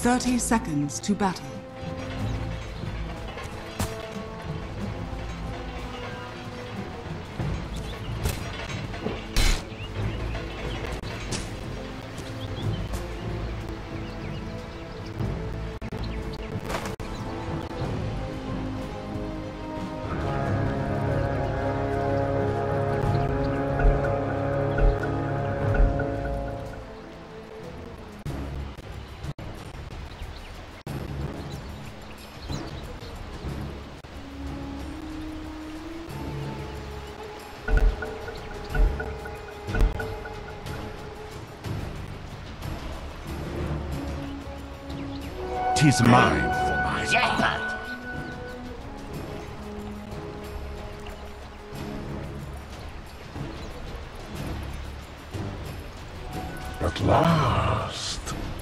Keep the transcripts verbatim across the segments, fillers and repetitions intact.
thirty seconds to battle. Tis mine for my Jackpot! At last.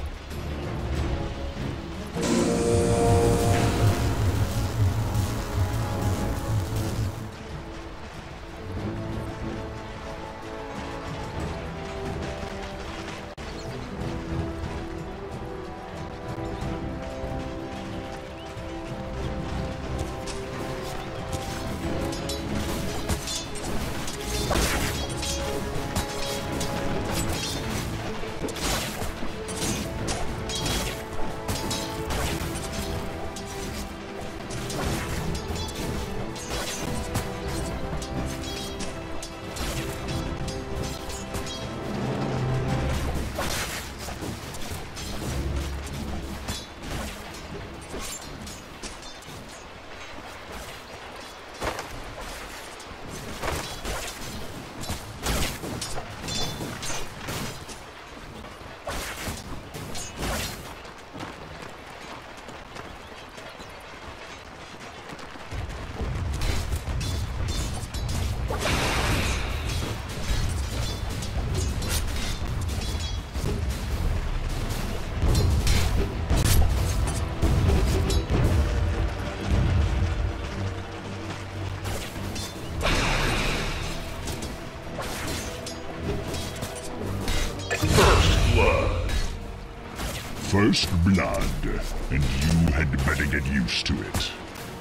First blood, and you had better get used to it.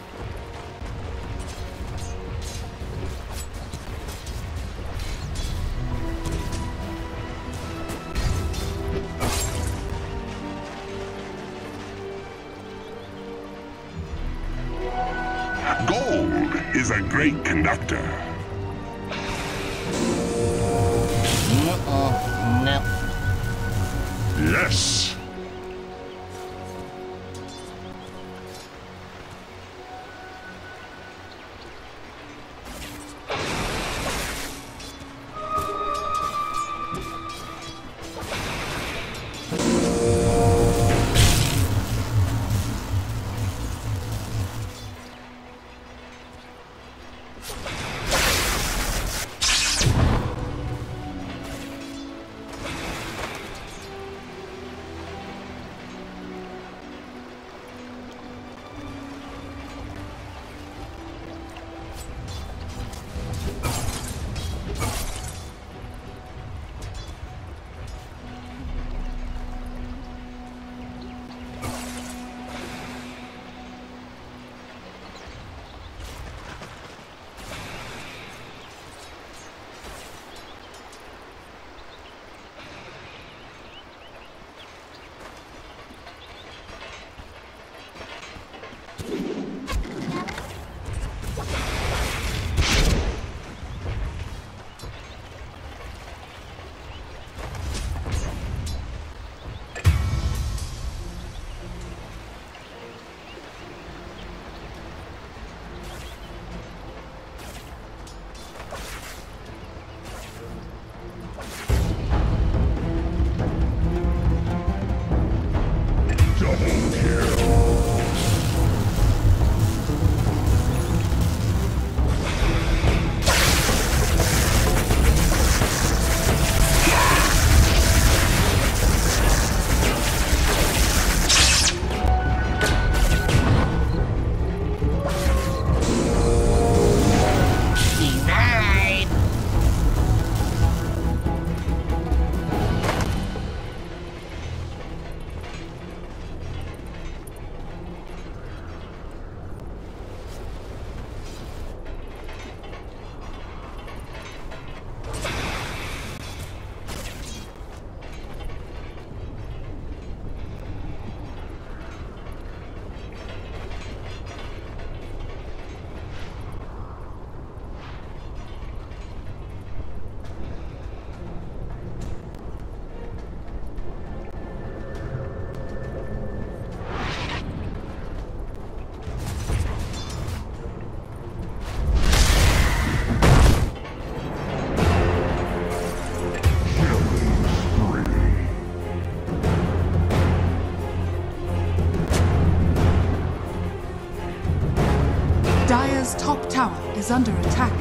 Gold is a great conductor. Uh-oh, no. Yes. is under attack.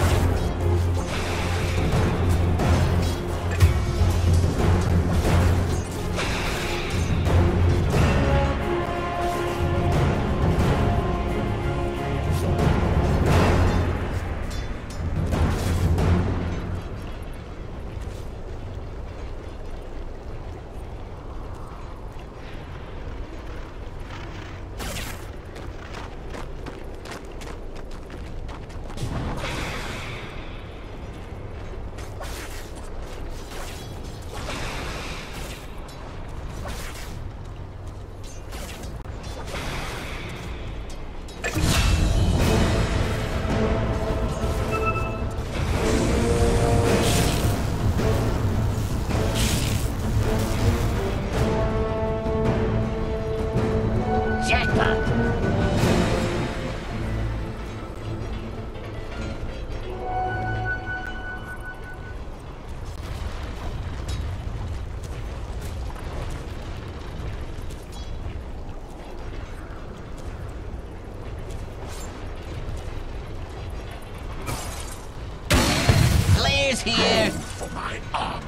Here for my armor.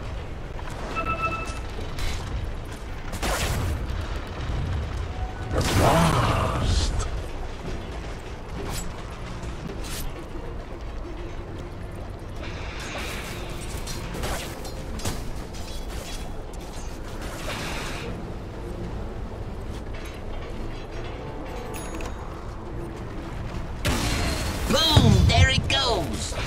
At last. Boom! There it goes!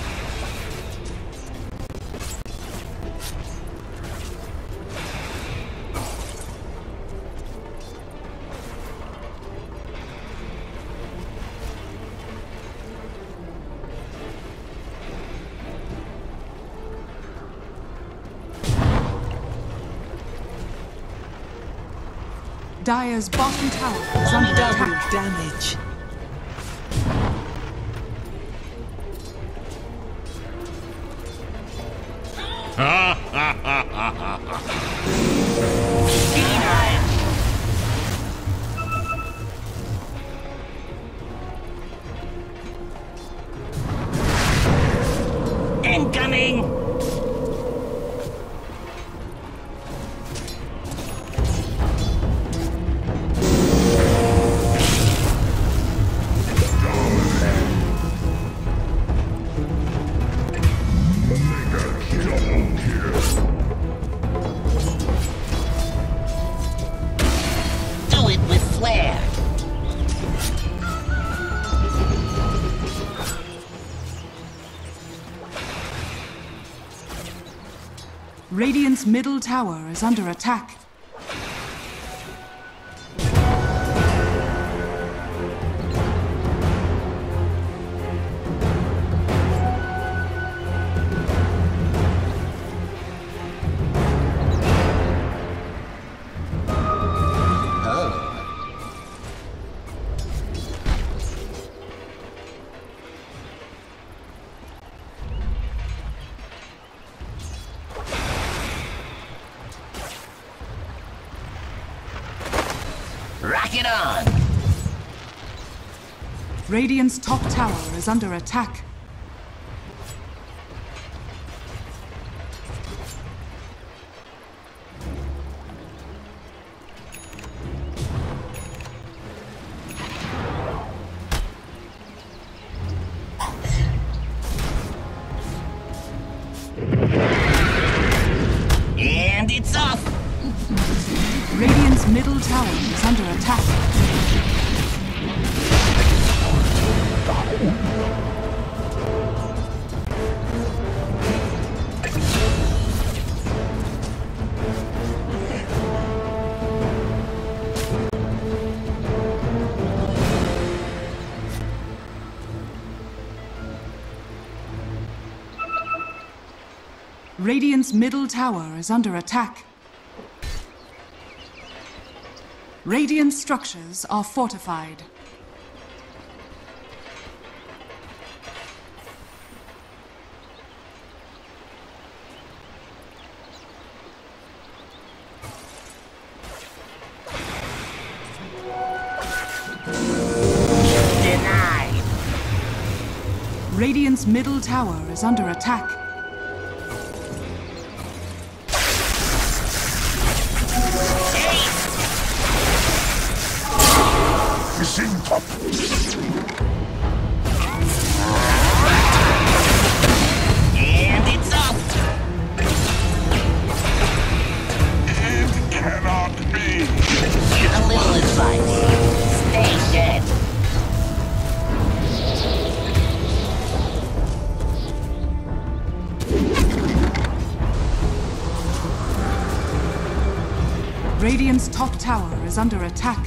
Dire's bottom tower is under attack. Damage. Incoming! Do it with flair! Radiant's middle tower is under attack. Rock it on! Radiant's top tower is under attack. And it's off! Radiant's middle tower is under attack. Radiant's middle tower is under attack. Radiant structures are fortified. Denied! Radiant's middle tower is under attack. Missing top. And it's off. It cannot be. A little advice. Stay dead. Radiant's top tower is under attack.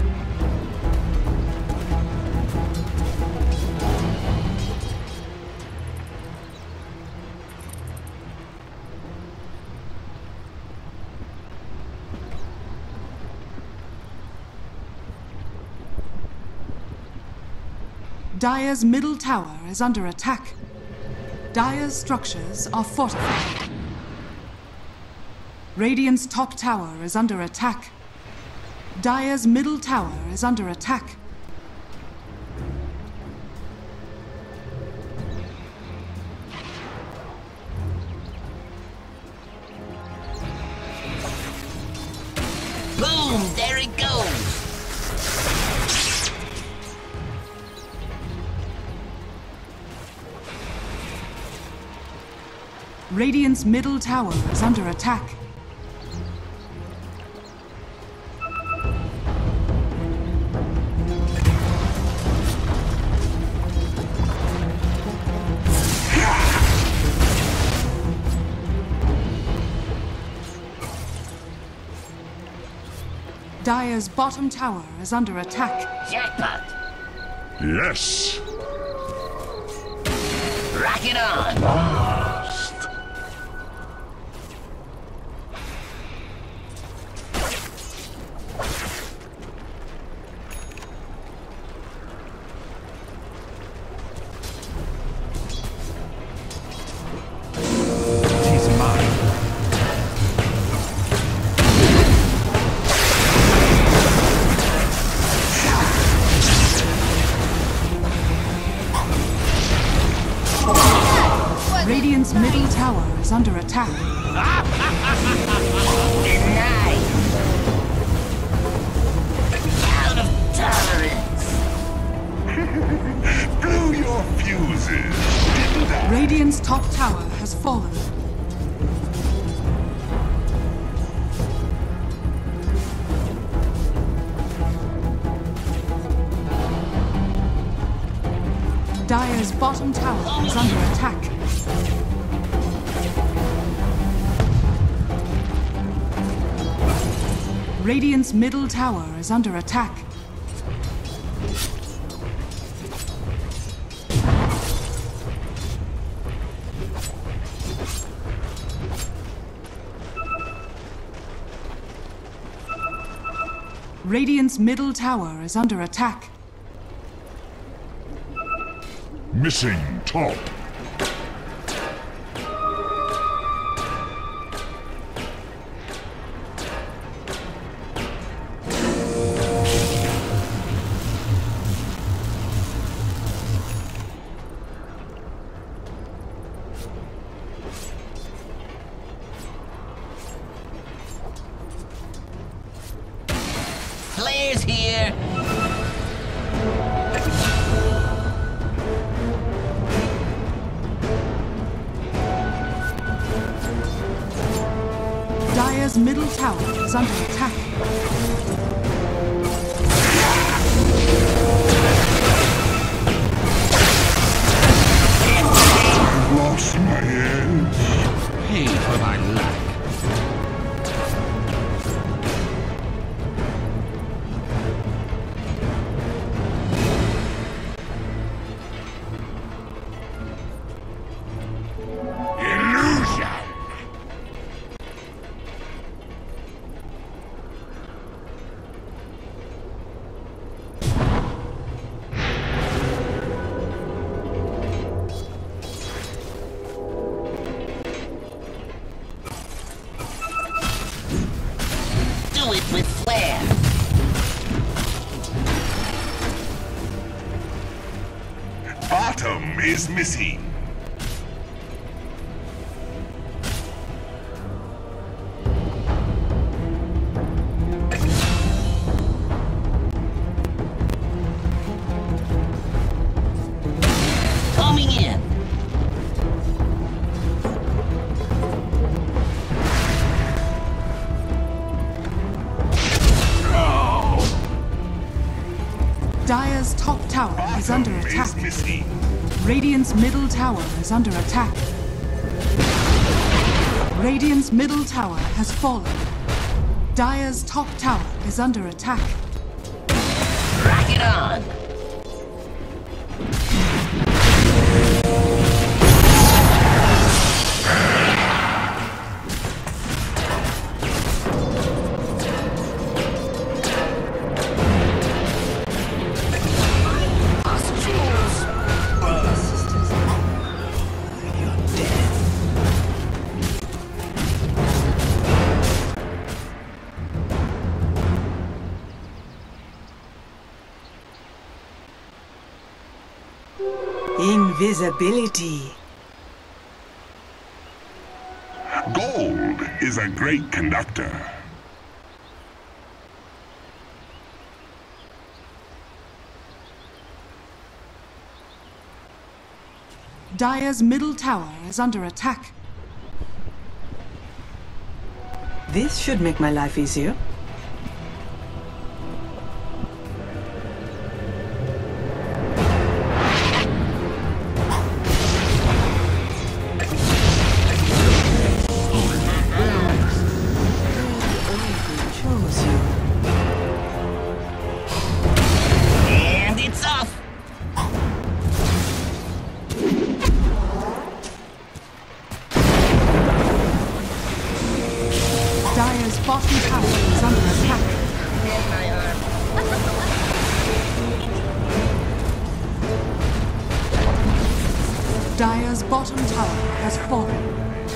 Dire's middle tower is under attack. Dire's structures are fortified. Radiant's top tower is under attack. Dire's middle tower is under attack. Boom! There it goes! Radiant's middle tower is under attack. Dire's bottom tower is under attack. Jackpot! Yes. Rock it on! Fast. He's mine. Radiant's middle tower is under attack. Denied! Out of tolerance! Blew your fuses, didn't I? Radiant's top tower has fallen. Dire's bottom tower is under attack. Radiant's middle tower is under attack. Radiant's middle tower is under attack. Missing top. Flares here! Dire's middle tower is under attack. I lost my edge. Pay for thy lack. is missing. Coming in. Dire's top tower is under Bottom attack. is missing. Radiant's middle tower is under attack. Radiant's middle tower has fallen. Dire's top tower is under attack. Rock it on. Invisibility. Gold is a great conductor. Dire's middle tower is under attack. This should make my life easier. Chose you. And it's off. Dire's bottom tower is under attack. In my arm. Dire's bottom tower has fallen.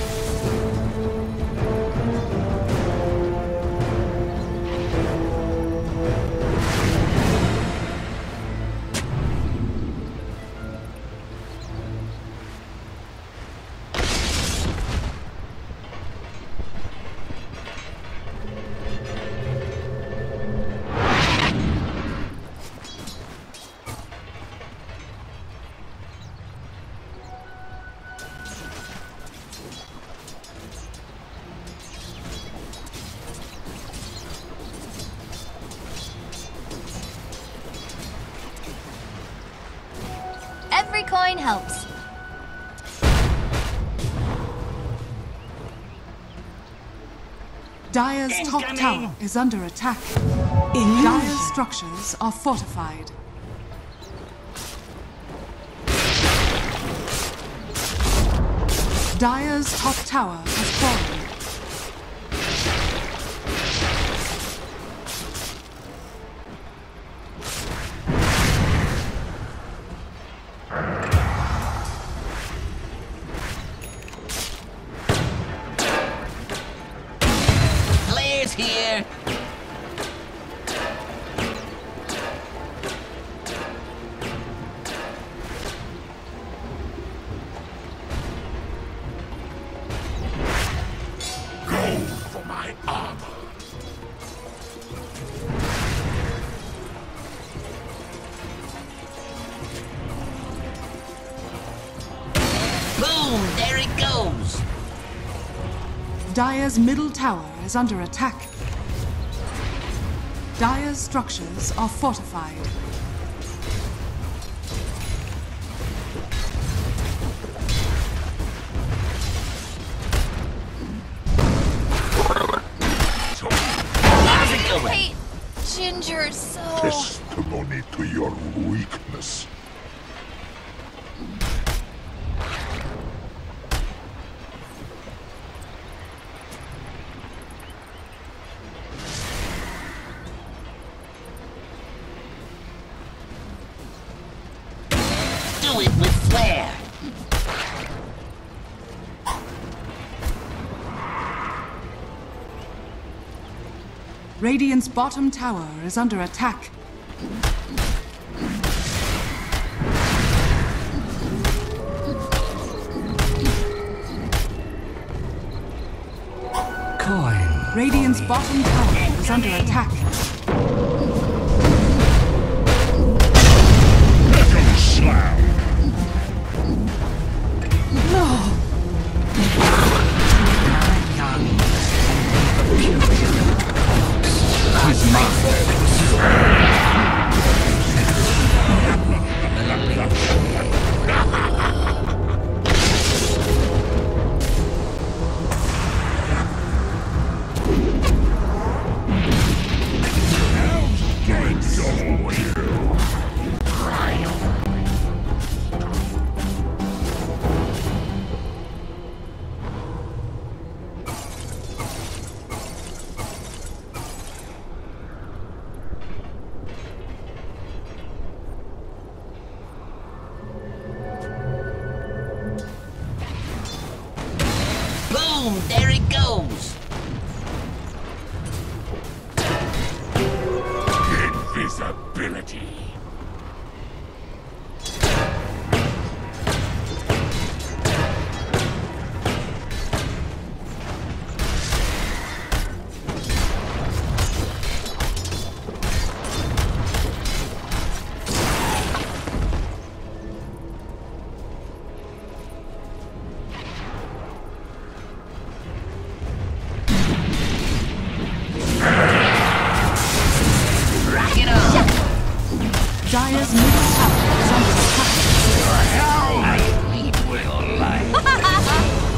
Every coin helps. Dire's top Incoming. tower is under attack. Illusion. Dire's structures are fortified. Dire's top tower has fallen. Players here. Gold for my armor. Boom, there it goes. Dire's middle tower is under attack. Dire's structures are fortified. How's it going? Wait, Ginger, so... Testimony to your weakness. Do it with flair. Radiant's bottom tower is under attack. Radiant's bottom tower is under attack. Echo Slam! He's mine. Boom! There it goes! Invisibility! Rock it on! Dire's middle tower is under attack. I will lie.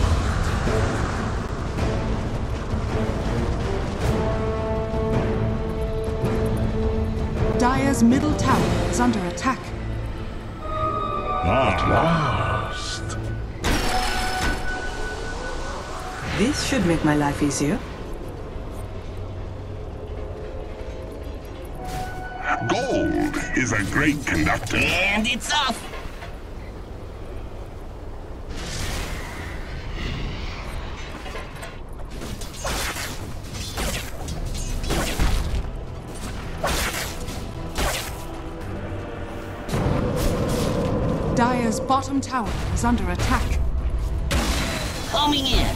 Dire's middle tower is under attack. At last! This should make my life easier. Gold is a great conductor. And it's off! Dire's bottom tower is under attack. Homing in!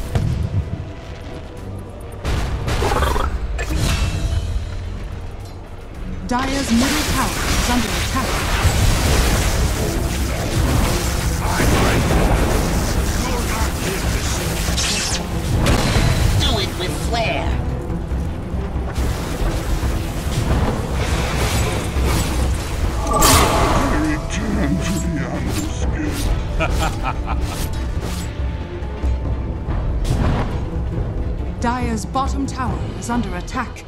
Dire's middle tower is under attack. Do it with flair! Return to the underskin. Dire's bottom tower is under attack.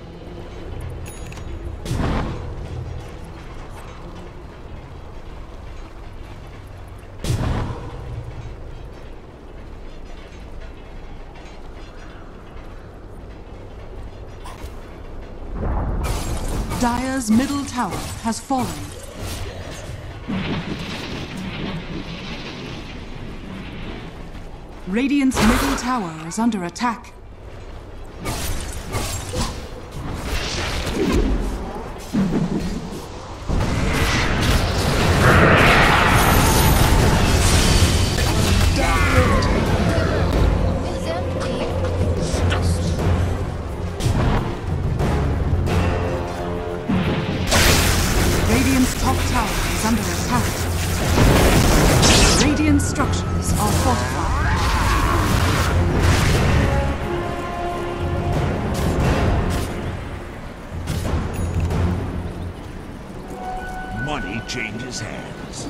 Dire's middle tower has fallen. Radiant's middle tower is under attack. Is empty. Radiant's top tower is under attack. Radiant structures are fortified. Money changes hands.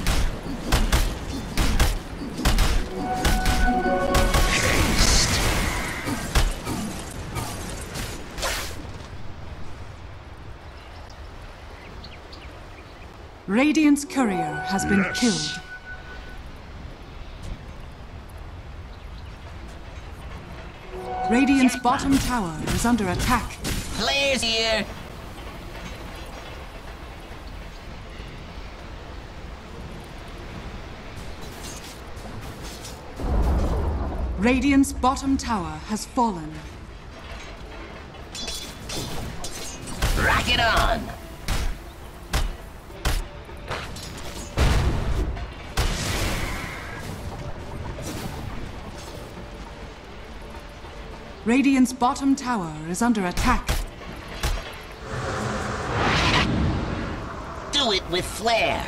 Haste. Radiant's courier has been Yes. killed. Radiant's bottom tower is under attack. Flares here! Radiant's bottom tower has fallen. Rock it on! Radiant's bottom tower is under attack. Do it with flair.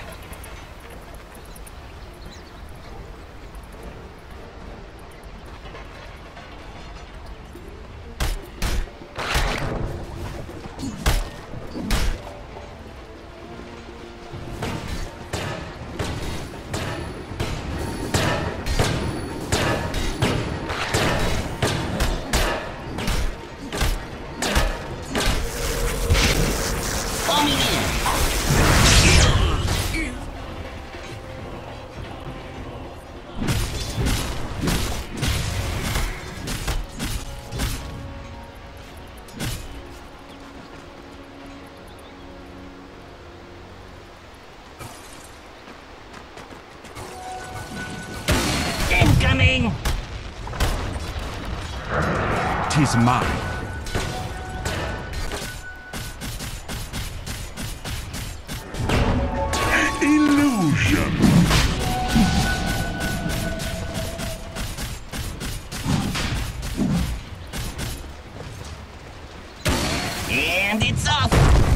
Incoming! Tis mine. Illusion. And it's off.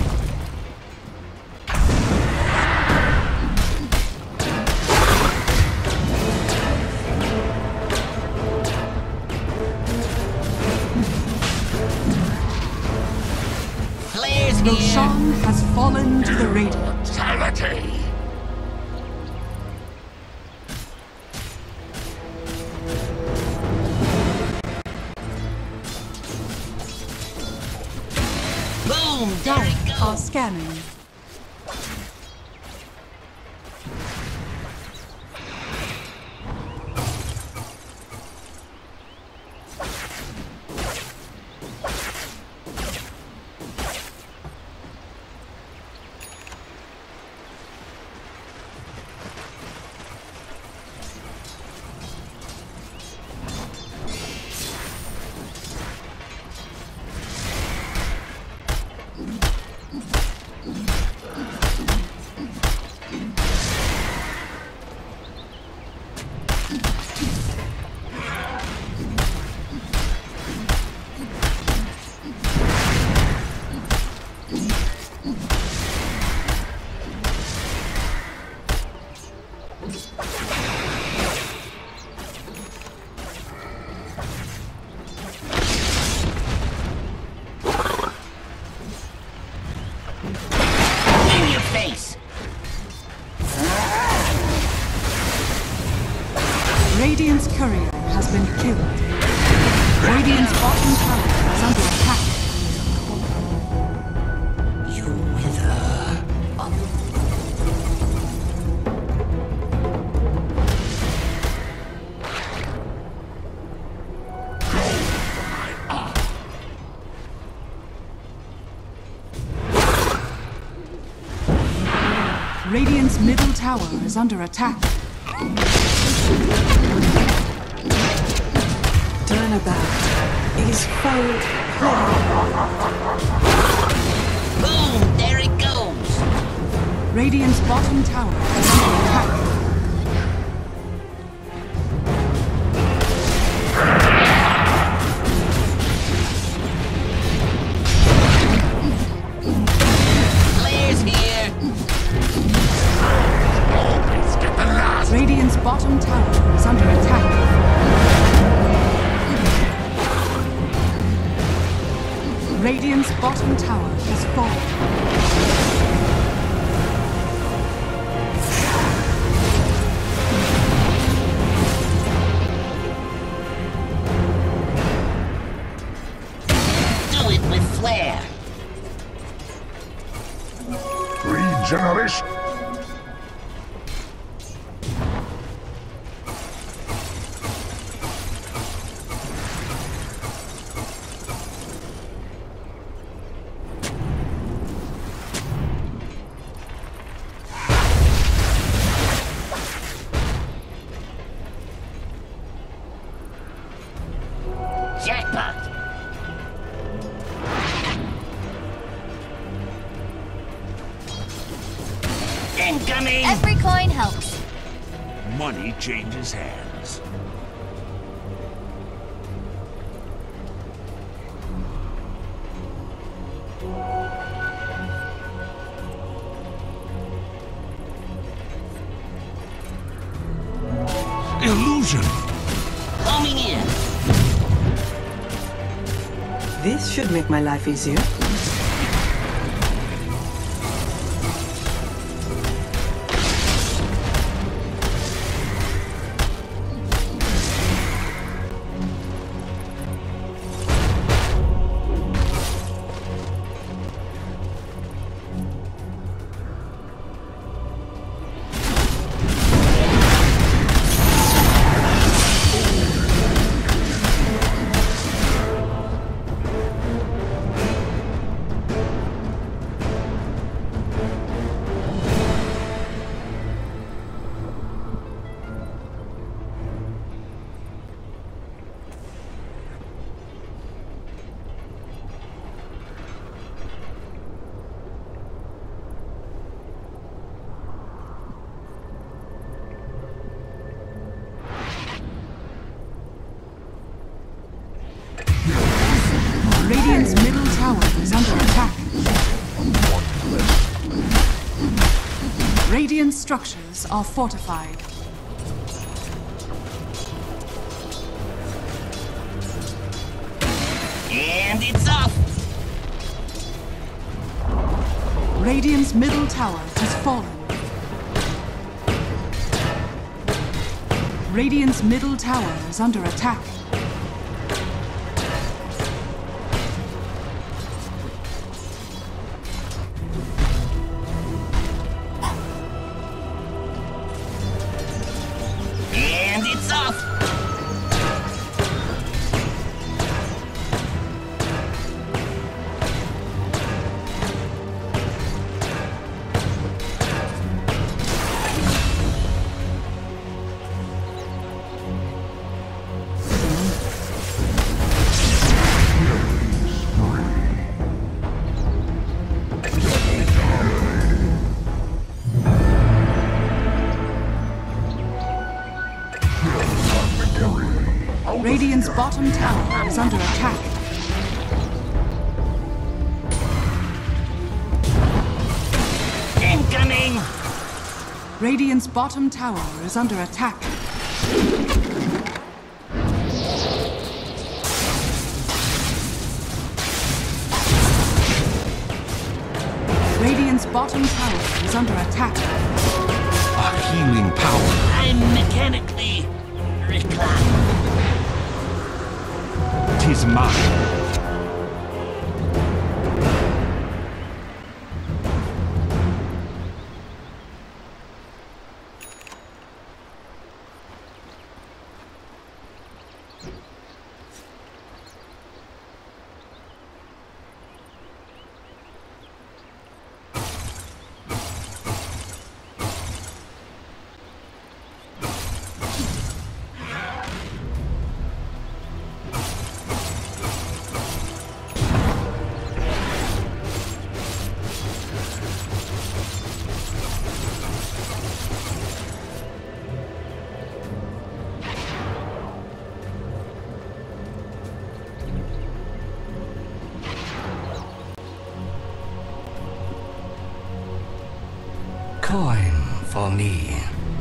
Flares here. Roshan has fallen to the Radiant. Brutality. Boom! There it goes. Are scanning. In your face. Radiant's courier has been killed. Radiant's bottom tower is under attack. You wither. Radiant's middle tower is under attack. Turnabout is foe. Boom! There it goes. Radiant's bottom tower is under attack. Flares here. Radiant's bottom tower is under attack. Radiant's bottom tower has fallen. Do it with flair. Regeneration. Jackpot. Incoming. Every coin helps. Money changes hands. Illusion! Coming in. This should make my life easier. Radiant's middle tower is under attack. Radiant structures are fortified. And it's off. Radiant's middle tower has fallen. Radiant's middle tower is under attack. And it's off. Radiant's bottom tower is under attack. Incoming. Radiant's bottom tower is under attack. Radiant's bottom tower is under attack. A healing power. I'm mechanically reclined. Tis mine. Coin for me.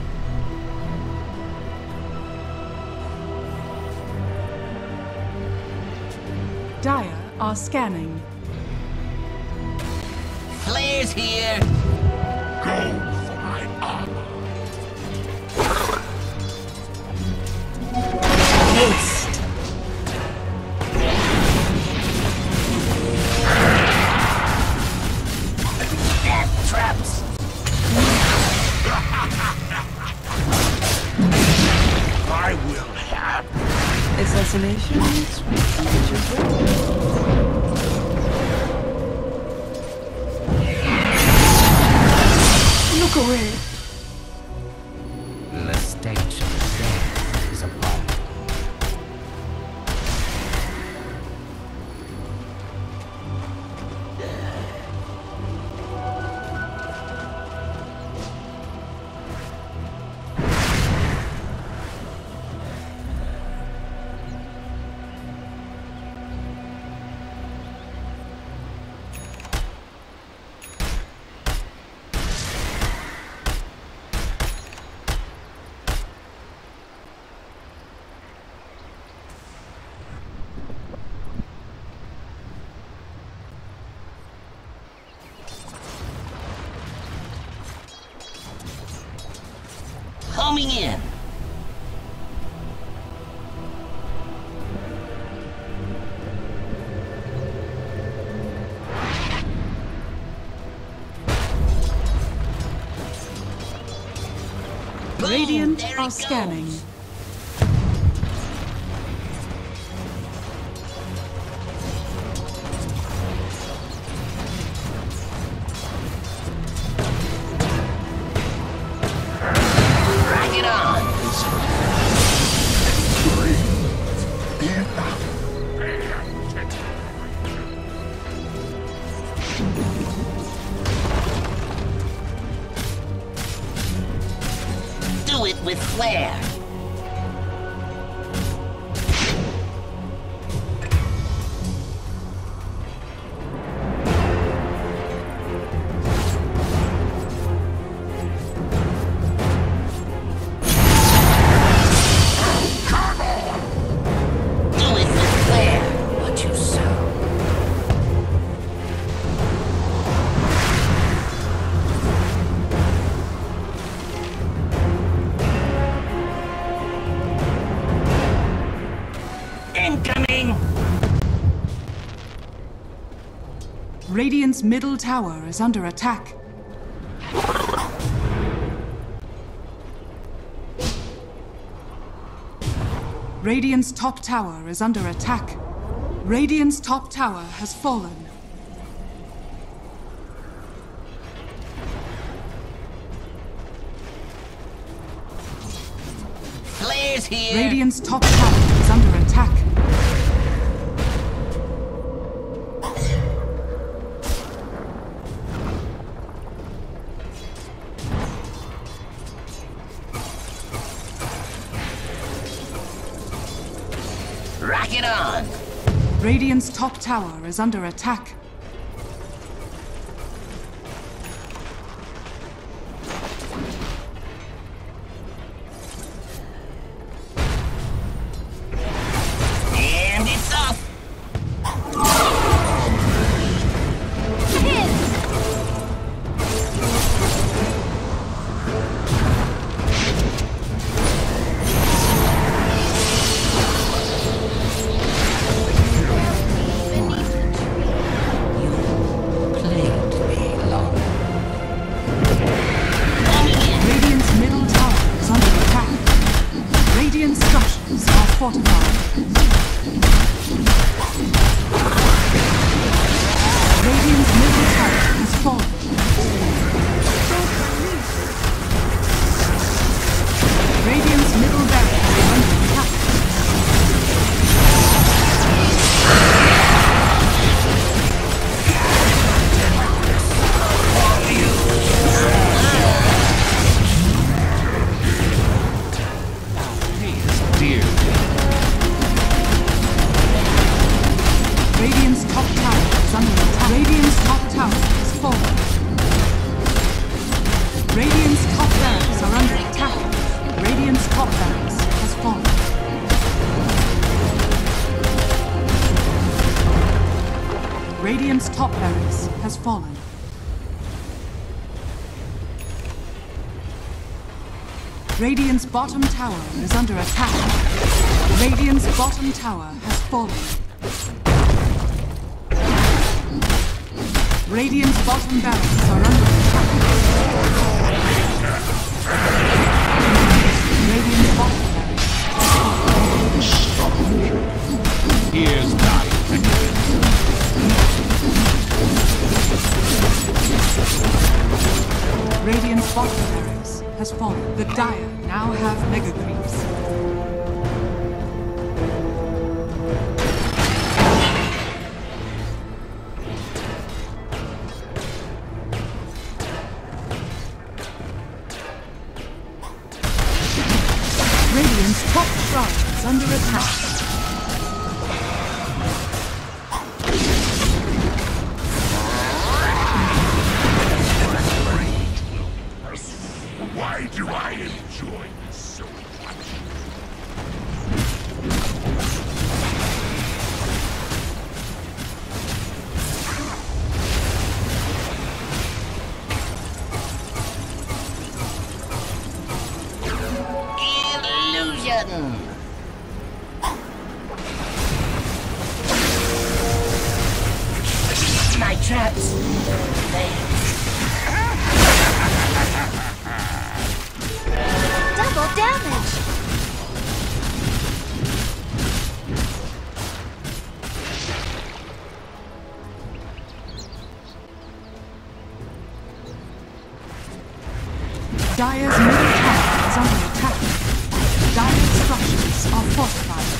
Dire are scanning. Flares here. Go for my armor. Haste. Death traps. I will have. Assassination. Look away. The stench of death is upon me. Moving in. Boom, Radiant there it are goes. scanning. Rock it on. Do it with flair. Do it with flair. What you sow. Incoming! Radiant's middle tower is under attack. Radiant's top tower is under attack. Radiant's top tower has fallen. Flair's here. Radiant's top tower is under attack. Rock it on. Radiant's top tower is under attack. And it's off. Plagued me long. Radiant's middle tower is under attack. Radiant structures are fortified. Radiant's middle tower has fallen. Radiant's middle barracks is under attack. Dear. Radiant's top tower is under attack. Radiant's top tower has fallen. Radiant's top barracks are under attack. Radiant's top barracks has fallen. Radiant's top barracks has fallen. Radiant's bottom tower is under attack. Radiant's bottom tower has fallen. Radiant's bottom barracks are under attack. Radiant's bottom barracks has fallen. Here's die. Radiant's bottom barracks has fallen. The Dire now have mega creeps. Radiant's top shrine is under attack. Why do I enjoy this so much? shooting. My traps. Double damage. Dire's middle tower is under attack. Dire's structures are fortified.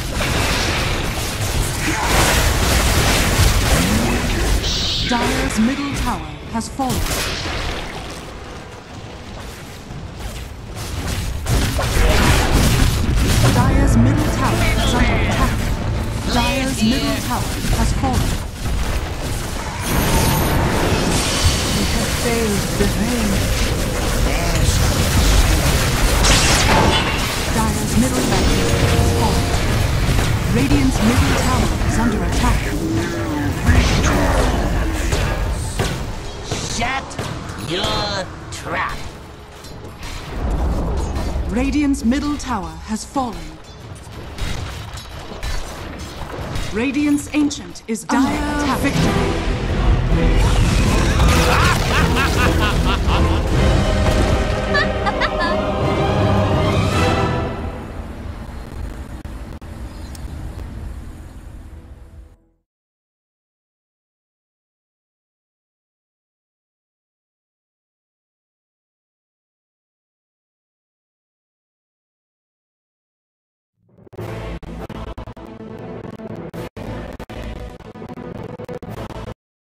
Dire's middle tower has fallen. Dire's middle tower is under attack. Dire's middle tower has fallen. We have failed the vein. Dire's middle barrier has fallen. Radiant's middle tower is under attack. Shut your trap. Radiant's middle tower has fallen. Radiant's Ancient is under attack. Victory.